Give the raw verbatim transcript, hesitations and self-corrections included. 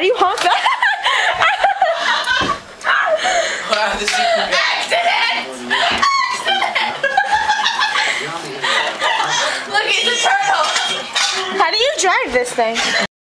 do you honk that? Accident! Look, it's a turtle! How do you drive this thing?